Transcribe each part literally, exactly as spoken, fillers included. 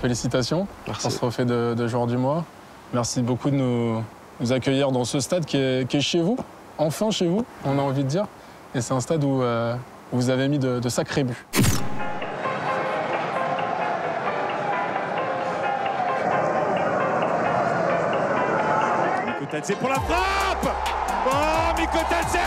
félicitations Merci. pour ce trophée de, de joueur du mois. Merci beaucoup de nous, nous accueillir dans ce stade qui est, qui est chez vous, enfin chez vous, on a envie de dire. Et c'est un stade où, euh, où vous avez mis de, de sacrés buts. Mikotadze pour la frappe. Oh, Mikotadze.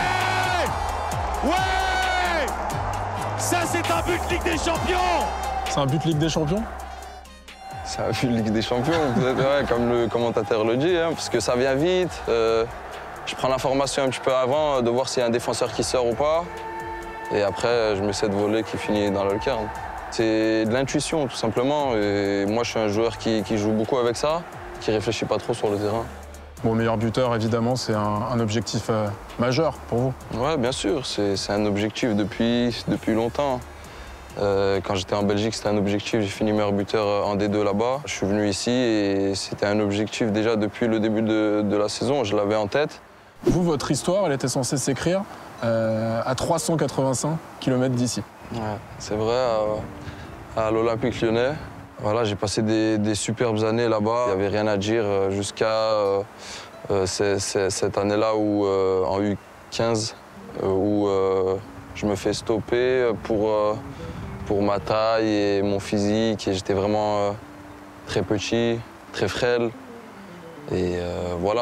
Ouais. Ça, c'est un but Ligue des Champions. C'est un but Ligue des Champions? C'est un but Ligue des Champions, ouais, comme le commentateur le dit, hein, parce que ça vient vite. Euh, je prends l'information un petit peu avant de voir s'il y a un défenseur qui sort ou pas. Et après, je me sais de voler qui finit dans la lucarne. C'est de l'intuition, tout simplement. Et moi, je suis un joueur qui, qui joue beaucoup avec ça, qui réfléchit pas trop sur le terrain. Bon, meilleur buteur, évidemment, c'est un, un objectif euh, majeur pour vous. Ouais, bien sûr, c'est un objectif depuis, depuis longtemps. Euh, quand j'étais en Belgique, c'était un objectif. J'ai fini meilleur buteur en D deux là-bas. Je suis venu ici et c'était un objectif déjà depuis le début de, de la saison. Je l'avais en tête. Vous, votre histoire, elle était censée s'écrire euh, à trois cent quatre-vingt-cinq kilomètres d'ici. Ouais, c'est vrai, à, à l'Olympique Lyonnais. Voilà, j'ai passé des, des superbes années là-bas. Il n'y avait rien à dire jusqu'à euh, euh, cette année-là où, euh, en U quinze, euh, où euh, je me fais stopper pour, euh, pour ma taille et mon physique. Et j'étais vraiment euh, très petit, très frêle. Et euh, voilà,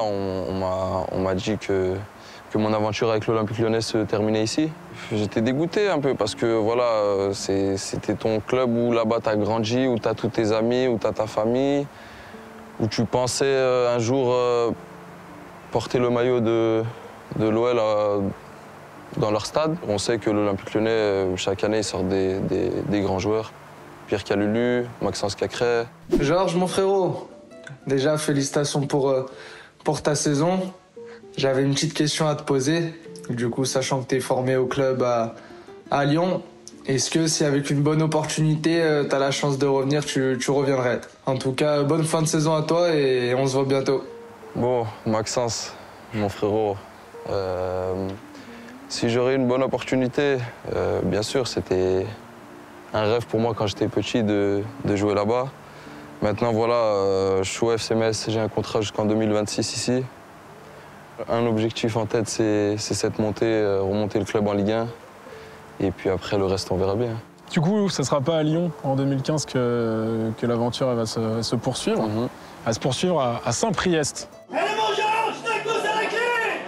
on m'a dit que, que mon aventure avec l'Olympique Lyonnais se terminait ici. J'étais dégoûté un peu parce que voilà, c'était ton club où là-bas tu as grandi, où tu as tous tes amis, où tu as ta famille, où tu pensais euh, un jour euh, porter le maillot de, de l'O L euh, dans leur stade. On sait que l'Olympique Lyonnais, euh, chaque année, ils sortent des, des, des grands joueurs. Pierre Calulu, Maxence Cacré. Georges, mon frérot, déjà félicitations pour, euh, pour ta saison. J'avais une petite question à te poser. Du coup, sachant que tu es formé au club à, à Lyon, est-ce que si avec une bonne opportunité, euh, tu as la chance de revenir, tu, tu reviendrais? En tout cas, bonne fin de saison à toi et on se voit bientôt. Bon, Maxence, mon frérot, euh, si j'aurais une bonne opportunité, euh, bien sûr, c'était un rêve pour moi quand j'étais petit de, de jouer là-bas. Maintenant, voilà, euh, je suis au F C Metz, j'ai un contrat jusqu'en deux mille vingt-six ici. Un objectif en tête, c'est cette montée, euh, remonter le club en Ligue un. Et puis après, le reste, on verra bien. Du coup, ce ne sera pas à Lyon en deux mille quinze que, que l'aventure va se, se poursuivre. Mm-hmm. Elle va se poursuivre à, à Saint-Priest. Allez, mon Georges, je t'accuse à la clé.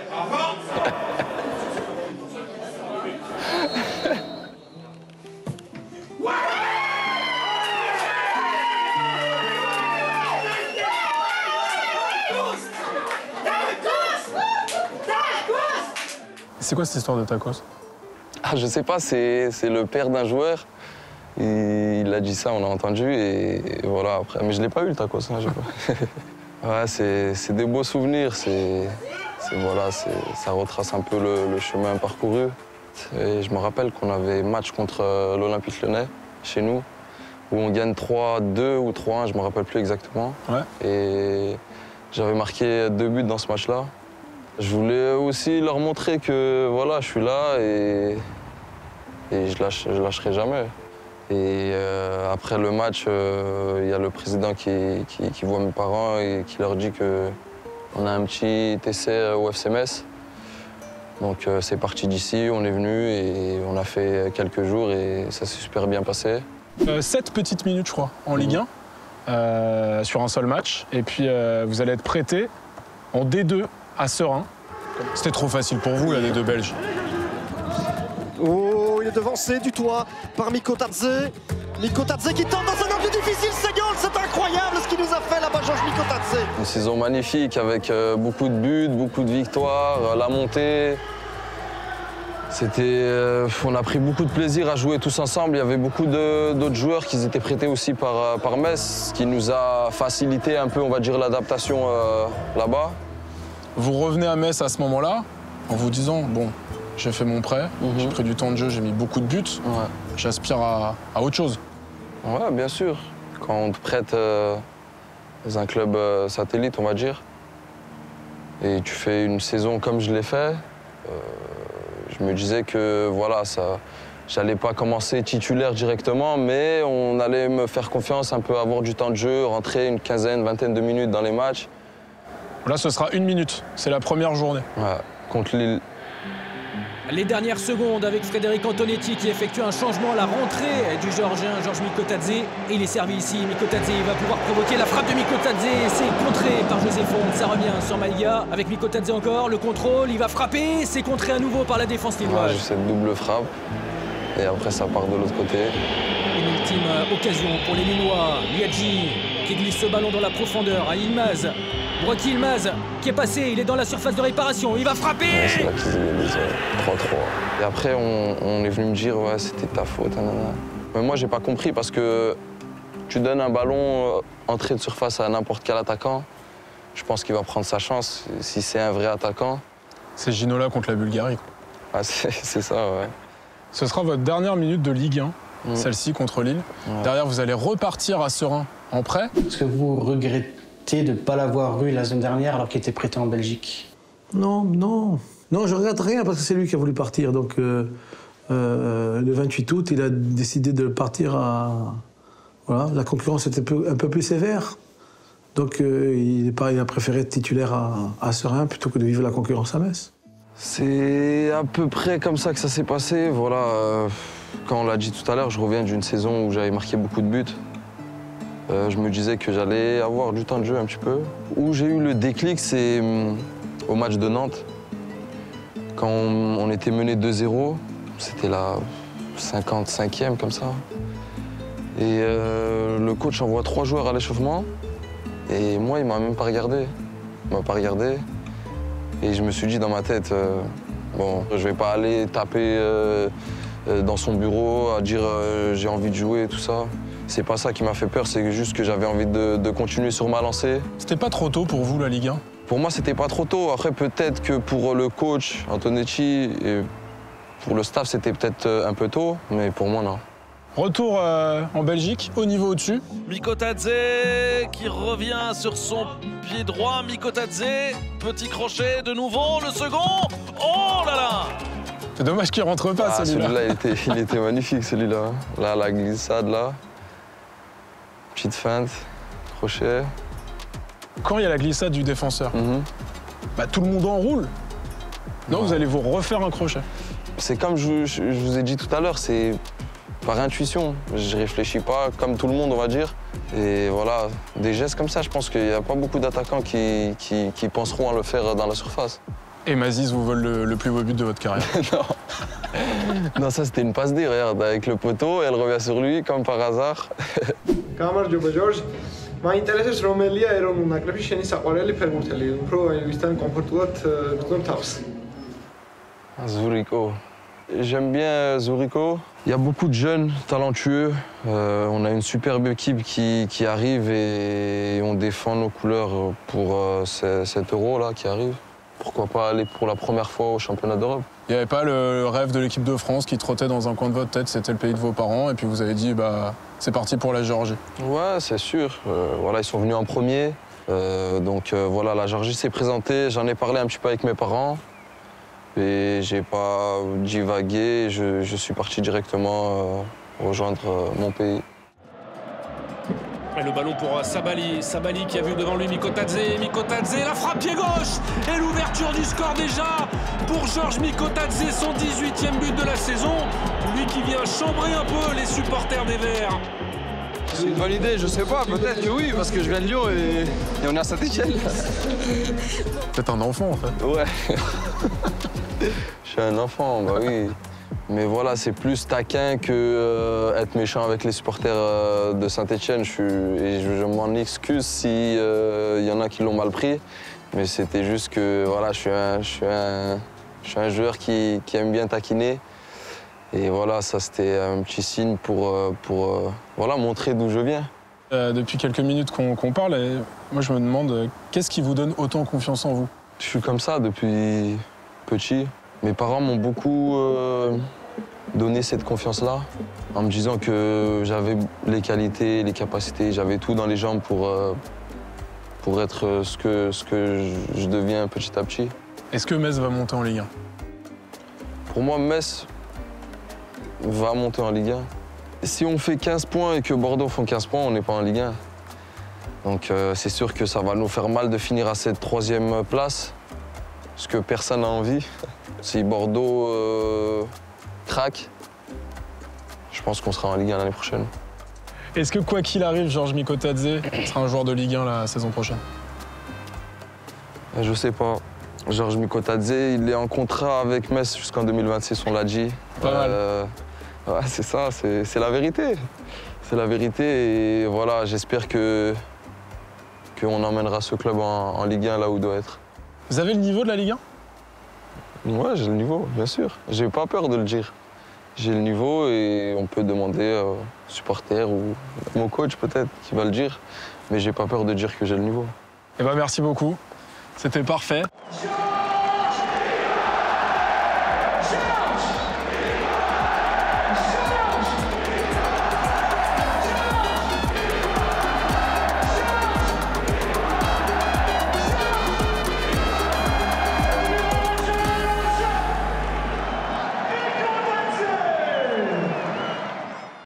C'est quoi cette histoire de tacos? Ah, je sais pas, c'est le père d'un joueur. Il, il a dit ça, on a entendu, et, et voilà, après. Mais je l'ai pas eu, le tacos, hein, j'ai pas. Ouais, c'est des beaux souvenirs, c'est voilà, ça retrace un peu le, le chemin parcouru. Et je me rappelle qu'on avait match contre l'Olympique Lyonnais, chez nous, où on gagne trois deux ou trois un, je me rappelle plus exactement. Ouais. Et j'avais marqué deux buts dans ce match-là. Je voulais aussi leur montrer que voilà, je suis là et, et je, lâche, je lâcherai jamais. Et euh, après le match, il euh, y a le président qui, qui, qui voit mes parents et qui leur dit qu'on a un petit essai au F C Metz. Donc euh, c'est parti d'ici, on est venu et on a fait quelques jours et ça s'est super bien passé. Euh, sept petites minutes, je crois, en Ligue un, euh, sur un seul match. Et puis euh, vous allez être prêté en D deux. À Serein. C'était trop facile pour vous, là, les deux Belges. Oh, il est devancé du toit par Mikotadze. Mikotadze qui tente dans un angle difficile, Segal, c'est incroyable ce qu'il nous a fait là-bas, Georges Mikotadze. Une saison magnifique avec euh, beaucoup de buts, beaucoup de victoires, euh, la montée. C'était, euh, on a pris beaucoup de plaisir à jouer tous ensemble. Il y avait beaucoup d'autres joueurs qui étaient prêtés aussi par, par Metz, ce qui nous a facilité un peu, on va dire, l'adaptation euh, là-bas. Vous revenez à Metz à ce moment-là, en vous disant, bon, j'ai fait mon prêt, mm-hmm. j'ai pris du temps de jeu, j'ai mis beaucoup de buts, ouais. J'aspire à, à autre chose. Ouais, bien sûr. Quand on te prête euh, dans un club euh, satellite, on va dire, et tu fais une saison comme je l'ai fait, euh, je me disais que voilà, ça, J'allais pas commencer titulaire directement, mais on allait me faire confiance, un peu avoir du temps de jeu, rentrer une quinzaine, vingtaine de minutes dans les matchs. Là, ce sera une minute. C'est la première journée. Ouais, contre Lille. Les dernières secondes avec Frédéric Antonetti qui effectue un changement à la rentrée du Géorgien Georges Mikotadze. Et il est servi ici. Mikotadze va pouvoir provoquer la frappe de Mikotadze. C'est contré par José Font. Ça revient sur Maïga avec Mikotadze encore. Le contrôle, il va frapper. C'est contré à nouveau par la défense lilloise. Ouais, j'ai cette double frappe. Et après, ça part de l'autre côté. Une ultime occasion pour les Lillois. Liadji qui glisse ce ballon dans la profondeur à Yilmaz. Buaki Yilmaz qui est passé, il est dans la surface de réparation, il va frapper. Ouais, c'est là qu'ils élisent trois trois. Et après, on, on est venu me dire, ouais, c'était ta faute. Nanana. Mais moi, j'ai pas compris parce que tu donnes un ballon entrée de surface à n'importe quel attaquant. Je pense qu'il va prendre sa chance si c'est un vrai attaquant. C'est Ginola contre la Bulgarie. Quoi. Ah, c'est ça, ouais. Ce sera votre dernière minute de Ligue un, mmh. celle-ci contre Lille. Ouais. Derrière, vous allez repartir à Serein en prêt. Est-ce que vous regrettez de ne pas l'avoir eu la semaine dernière alors qu'il était prêté en Belgique? Non, non. Non, je regrette rien parce que c'est lui qui a voulu partir. Donc, euh, euh, le vingt-huit août, il a décidé de partir à... Voilà, la concurrence était peu, un peu plus sévère. Donc, euh, il, est pas, il a préféré être titulaire à, à Serein plutôt que de vivre la concurrence à Metz. C'est à peu près comme ça que ça s'est passé. Voilà, euh, quand on l'a dit tout à l'heure, je reviens d'une saison où j'avais marqué beaucoup de buts. Euh, je me disais que j'allais avoir du temps de jeu un petit peu. Où j'ai eu le déclic, c'est hum, au match de Nantes. Quand on, on était mené deux zéro, c'était la cinquante-cinquième comme ça. Et euh, le coach envoie trois joueurs à l'échauffement. Et moi, il m'a même pas regardé. Il m'a pas regardé. Et je me suis dit dans ma tête, euh, bon, je vais pas aller taper euh, euh, dans son bureau, à dire euh, j'ai envie de jouer et tout ça. C'est pas ça qui m'a fait peur, c'est juste que j'avais envie de, de continuer sur ma lancée. C'était pas trop tôt pour vous, la Ligue un? Pour moi, c'était pas trop tôt. Après, peut-être que pour le coach, Antonetti, et pour le staff, c'était peut-être un peu tôt, mais pour moi, non. Retour euh, en Belgique, au niveau au-dessus. Mikotadze qui revient sur son pied droit. Mikotadze, petit crochet de nouveau, le second. Oh là là! C'est dommage qu'il rentre pas, Ah, celui-là. celui-là, il était, il était magnifique, celui-là. Là, la glissade, là. Petite feinte, crochet. Quand il y a la glissade du défenseur, Mm-hmm. bah, tout le monde enroule. Non, Ouais. vous allez vous refaire un crochet. C'est comme je, je- je vous ai dit tout à l'heure, c'est par intuition. Je réfléchis pas comme tout le monde, on va dire. Et voilà, des gestes comme ça, je pense qu'il n'y a pas beaucoup d'attaquants qui, qui, qui penseront à le faire dans la surface. Et Mazis vous vole le, le plus beau but de votre carrière. non. non, ça c'était une passe D, regarde, avec le poteau, elle revient sur lui, comme par hasard. გამარჯობა ჯორჯ. მაინტერესებს რომელია ეროვნულ ნაკრებში შენი საყვარელი ფეხბურთელი, უფრო ვისთან კომფორტულად გრძნობ თავს. Zurico. J'aime bien Zurico. Il y a beaucoup de jeunes talentueux. Euh, on a une superbe équipe qui, qui arrive et on défend nos couleurs pour euh, cet euro-là qui arrive. Pourquoi pas aller pour la première fois au championnat d'Europe? Il n'y avait pas le rêve de l'équipe de France qui trottait dans un coin de votre tête, c'était le pays de vos parents, et puis vous avez dit, bah, c'est parti pour la Géorgie. Ouais, c'est sûr. Euh, voilà, ils sont venus en premier. Euh, donc euh, voilà, la Géorgie s'est présentée. J'en ai parlé un petit peu avec mes parents. Et j'ai pas divagué, je, je suis parti directement euh, rejoindre euh, mon pays. Et le ballon pour Sabali, Sabali qui a vu devant lui Mikotadze, Mikotadze, la frappe pied gauche et l'ouverture du score déjà pour Georges Mikotadze, son dix-huitième but de la saison, lui qui vient chambrer un peu les supporters des Verts. C'est une bonne idée, je sais pas, peut-être que oui, parce que je viens de Lyon et, et on est à Saint-Etienne. C'est un enfant en fait. Ouais. Je suis un enfant, bah oui. Mais voilà, c'est plus taquin que euh, être méchant avec les supporters euh, de Saint-Etienne. Je, suis, et je, je m'en excuse s'il euh, y en a qui l'ont mal pris. Mais c'était juste que voilà, je suis un, je suis un, je suis un joueur qui, qui aime bien taquiner. Et voilà, ça c'était un petit signe pour, pour euh, voilà, montrer d'où je viens. Euh, depuis quelques minutes qu'on qu'on parle, et moi je me demande, euh, qu'est-ce qui vous donne autant confiance en vous? Je suis comme ça depuis petit. Mes parents m'ont beaucoup euh, donné cette confiance-là, en me disant que j'avais les qualités, les capacités, j'avais tout dans les jambes pour, euh, pour être ce que, ce que je deviens petit à petit. Est-ce que Metz va monter en Ligue un? Pour moi, Metz, va monter en Ligue un. Si on fait quinze points et que Bordeaux font quinze points, on n'est pas en Ligue un. Donc euh, c'est sûr que ça va nous faire mal de finir à cette troisième place, parce que personne n'a envie. Si Bordeaux euh, craque, je pense qu'on sera en Ligue un l'année prochaine. Est-ce que quoi qu'il arrive, Georges Mikotadze sera un joueur de Ligue un la saison prochaine? Je sais pas. Georges Mikotadze, il est en contrat avec Metz jusqu'en deux mille vingt-six, on l'a dit. Pas mal. Euh, ouais, c'est ça, c'est la vérité. C'est la vérité et voilà, j'espère que qu'on emmènera ce club en, en Ligue un là où il doit être. Vous avez le niveau de la Ligue un? Ouais, j'ai le niveau, bien sûr. J'ai pas peur de le dire. J'ai le niveau et on peut demander aux supporters ou mon coach peut-être qui va le dire. Mais j'ai pas peur de dire que j'ai le niveau. Eh ben merci beaucoup. C'était parfait.